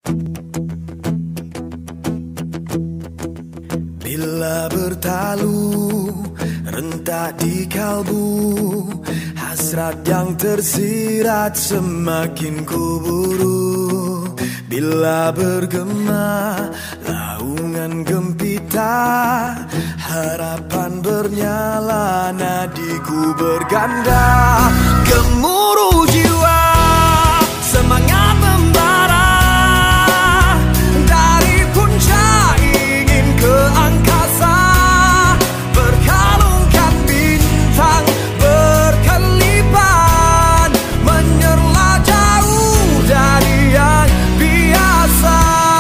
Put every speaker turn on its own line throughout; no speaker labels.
Bila bertalu rentak di kalbu, hasrat yang tersirat semakin kuburu. Bila bergema laungan gempita, harapan bernyala, nadiku berganda. Gemuruh jiwa, semangat membara, dari puncak ingin ke angkasa, berkalungkan bintang berkelipan, menyerlah jauh dari yang biasa.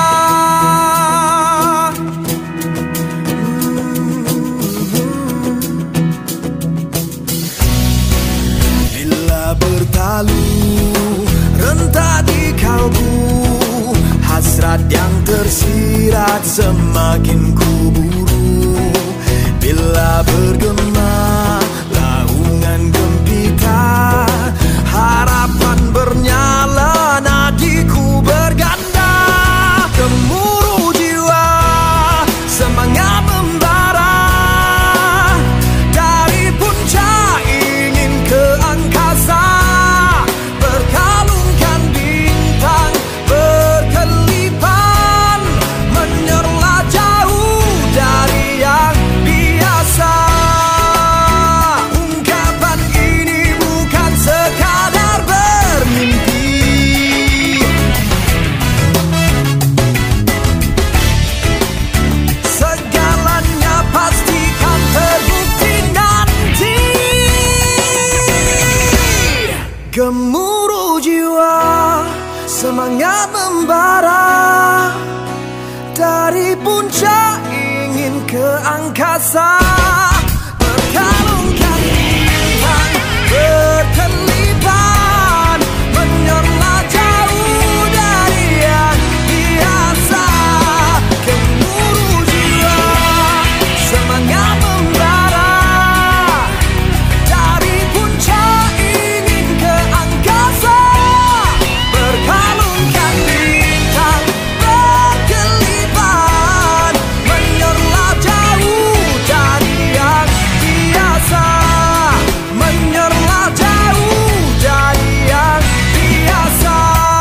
Bila bertalu rentak di kalbu, hasrat yang tersirat semakin kuburu. Bila bergema laungan gempita, harapan bernyala, nadiku berganda. Gemuruh jiwa, semangat membara, dari puncak ingin ke angkasa, berkalungkan bintang berkelipan, menyerlah jauh dari yang biasa. Ungkapan ini bukan sekadar bermimpi, segalanya pastikan terbukti nanti. Gemuruh jiwa, semangat membara, dari puncak ingin ke angkasa, berkalungkan bintang berkelipan, menyerlah jauh dari yang biasa. Gemuruh jiwa, semangat membara, dari puncak ingin ke angkasa, berkalungkan bintang berkelipan, menyerlah jauh dari yang biasa, menyerlah jauh dari yang biasa.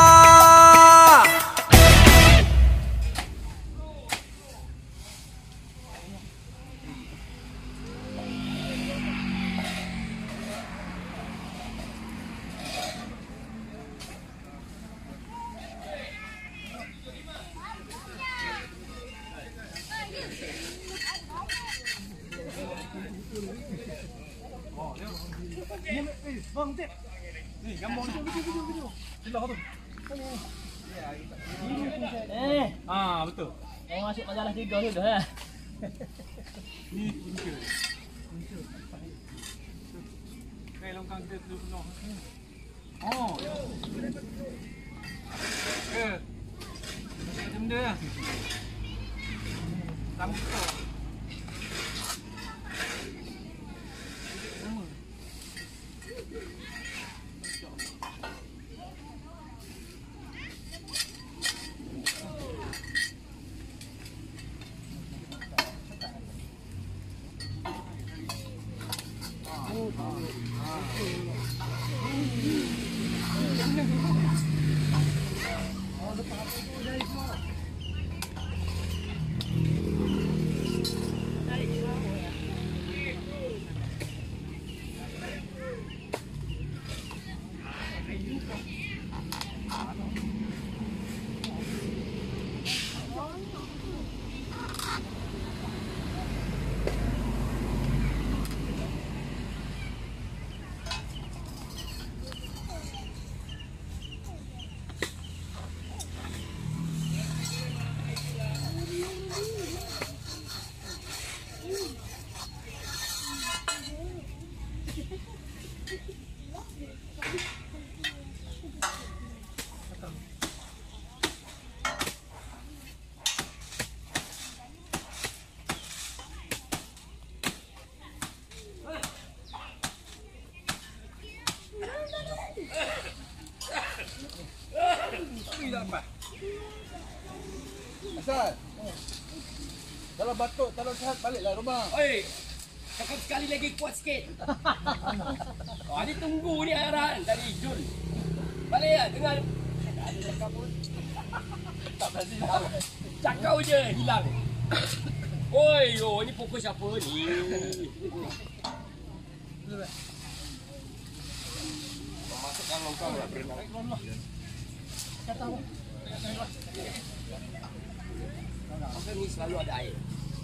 Vâng, tiếp. Nih, gampang video. Sebelah tu. Betul.
Yang masuk majalah 3 tu dah ya.
Ni punca. Kai longkang dia tu penuh. Oh. Ke. Macam dia. Tambah tu. Ustaz. Kalau batuk, kalau sihat baliklah rumah.
Oi, cakap sekali lagi kuat sikit. Ni tunggu ni arahan dari Jul. Balik lah, dengar. Ada cakap pun. Tak berhasil lah. Cakap je, hilang. Oi, ni pokok siapa ni? Masukkan longkang lah berenang. Masa ni selalu ada air.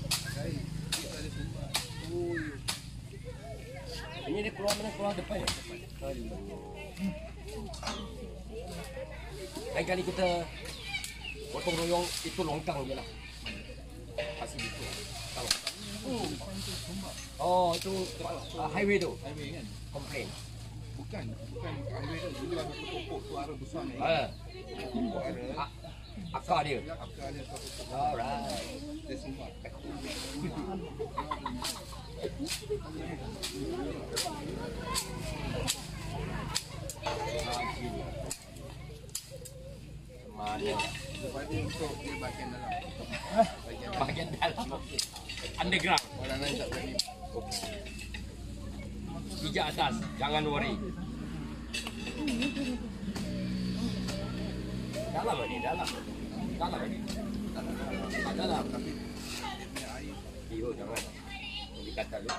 Ini dia keluar mana? Keluar depan. Lain kali kita gotong royong itu longkang je lah. Kasih gitu. Oh, itu highway tu.
Highway kan?
Komplain.
Bukan highway tu. Dulu ada pokok suara besar ni. Pokok ada.
Akar dia.
Akar dia satu pokok.
Alright.
Dia sumbat.
Mana?
Lepas ni untuk di bahagian dalam.
Bahagian dalam. Underground.
Orang lain tak berani.
Pijak atas. Jangan worry. Dalam ni, dalam. Dalam ni. Dalam. Iyo, jangan. Dikata lu.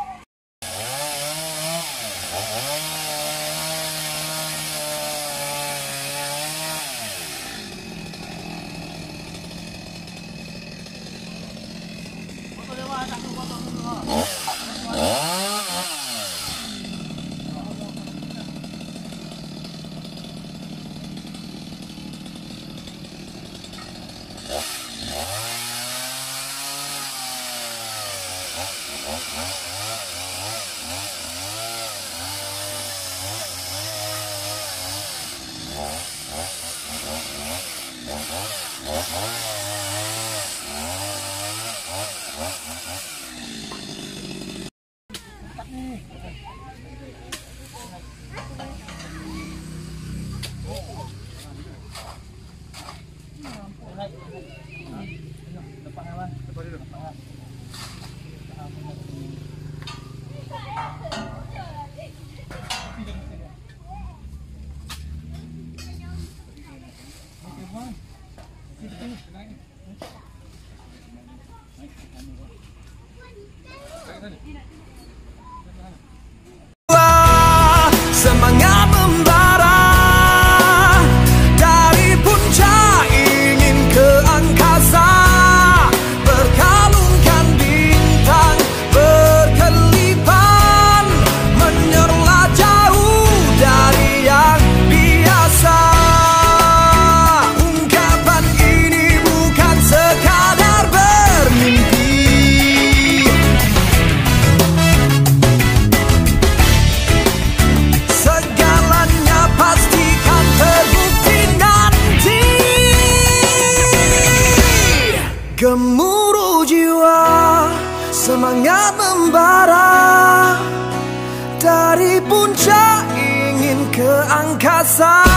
Semangat membara dari puncak ingin ke angkasa, berkalungkan bintang berkelipan, menyerlah jauh dari yang biasa. Ungkapan ini bukan sekadar bermimpi, segalanya pastikan terbukti nanti. Gemuruh jiwa, semangat membara dari puncak ingin ke angkasa.